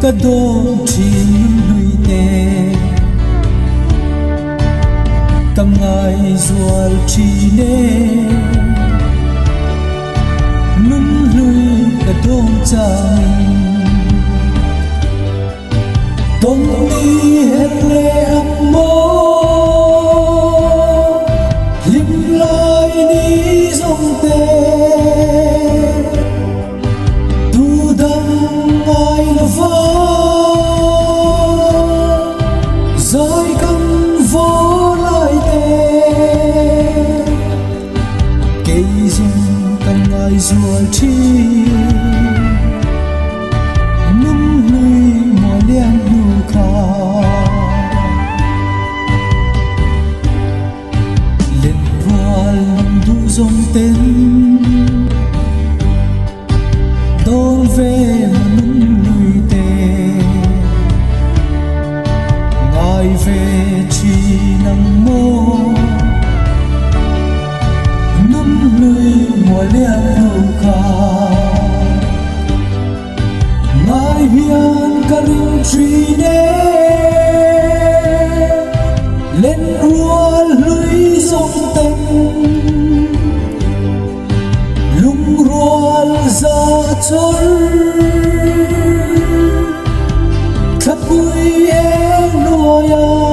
cả đô chín lui tê cầm ngài ruột chi nê nun lui cả đô chàng đông đi hết lệ âm mô lim lai đi dòng tê tu đăng ai là vỡ rơi cầm vô lại tê cây dùng cầm ai ruột chi nung lui mò liang nu kha lên hoa lòng du dòng tên đón về mà nung lui tê ngài về chi nắng mô nung lui mò liang nu kha ngài hiền cả rừng truy nê lên rùa lưới sông tênh lung rùa ra chốn khắp bụi em nua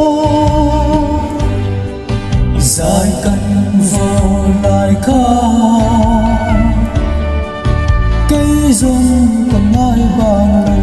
dài cánh vô lại ca cây rong còn ai bằng